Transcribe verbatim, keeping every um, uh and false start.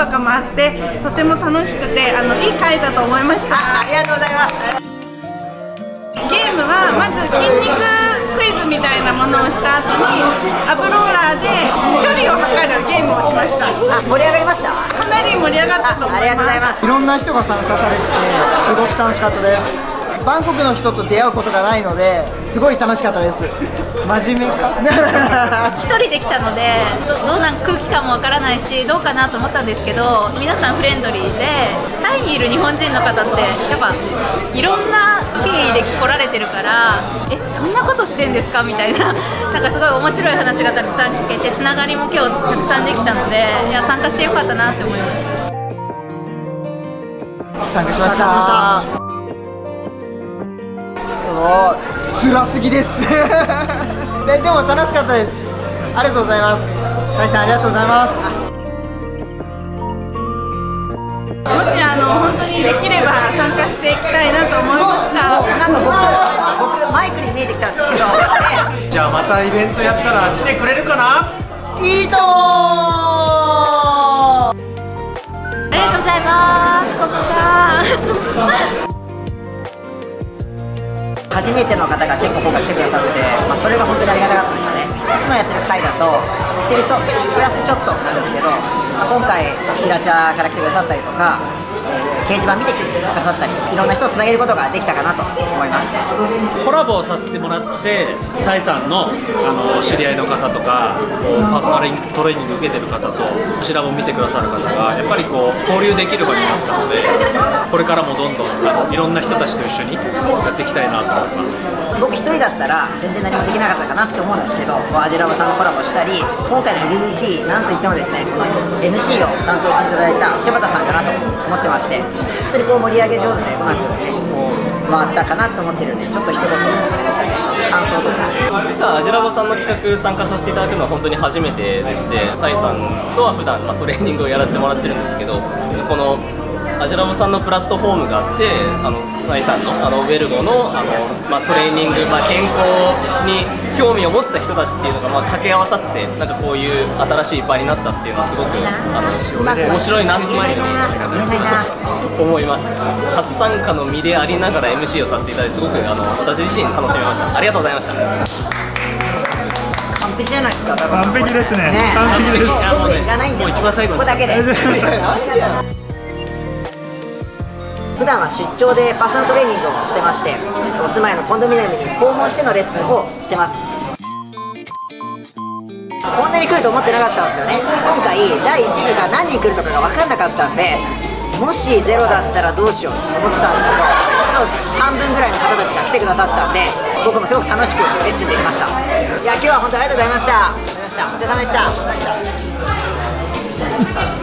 とかもあってとても楽しくてあのいい回だと思いました。 ありがとうございます。 ゲームはまず筋肉クイズみたいなものをした後にアブローラーで距離を測るゲームをしました。 あ、盛り上がりました。 かなり盛り上がったと思います。 ありがとうございます。 いろんな人が参加されててすごく楽しかったです。バンコクの人と出会うことがないのですごい楽しかったです。真面目か一人で来たので ど, どうなん空気感もわからないしどうかなと思ったんですけど、皆さんフレンドリーでタイにいる日本人の方ってやっぱいろんな経緯で来られてるから、えそんなことしてんですかみたいな、なんかすごい面白い話がたくさん聞けてつながりも今日たくさんできたので、いや参加してよかったなって思います。 参加しました。辛すぎですで, でも楽しかったです。ありがとうございます。サイさんありがとうございます。 もしあの本当にできれば参加していきたいなと思いました。 なんか僕僕マイクに見えてきたんですけどじゃあまたイベントやったら来てくれるかな。 いいともありがとうございます。ここか初めての方が結構今回来てくださって、まあ、それが本当にありがたかったですね。いつもやってる回だと知ってる人プラスちょっとなんですけど、まあ、今回白茶から来てくださったりとか、えー、掲示板見てくださったりいろんな人をつなげることができたかなと思います。 コラボをさせてもらってサイさんの、あの知り合いの方とかこうパーソナルトレーニング受けてる方とこちらも見てくださる方がやっぱりこう交流できる場になったので、これからもどんどんあのいろんな人たちと一緒にやっていきたいなと思います。 僕一人だったら全然何もできなかったかなって思うんですけど、アジラバさんのコラボしたり、今回の エムブイピー なんといってもですね、この エヌシー を担当していただいた柴田さんかなと思ってまして、本当にこう盛り上げ上手でうまくねこう回ったかなと思ってるんで、ちょっと一言ですかね、感想とか。 実はアジラバさんの企画参加させていただくのは本当に初めてでして、サイさんとは普段まあトレーニングをやらせてもらってるんですけど、このアジラバさんのプラットフォームがあって、あのサイさんのあのウェルゴのあの、まあ、トレーニング、まあ、健康に興味を持った人たちっていうのが、まあ、掛け合わさってなんかこういう新しい場になったっていうのはすごくあの面白いなって思います。初参加の身でありながら エムシー をさせていただいてすごくあの私自身楽しめました。ありがとうございました。 完璧じゃないですか。 完璧ですね。 ね完璧です。 僕いらないんで、 もう一番最後ここだけで。普段は出張でパーソナルトレーニングをしてまして、お住まいのコンドミニアムに訪問してのレッスンをしてます。こんなに来ると思ってなかったんですよね。今回だいいち部が何人来るとかが分かんなかったんで、もしゼロだったらどうしようと思ってたんですけど、あと半分ぐらいの方たちが来てくださったんで、僕もすごく楽しくレッスンできました。いや今日は本当にありがとうございました。お疲れ様でした。お疲れ様でした。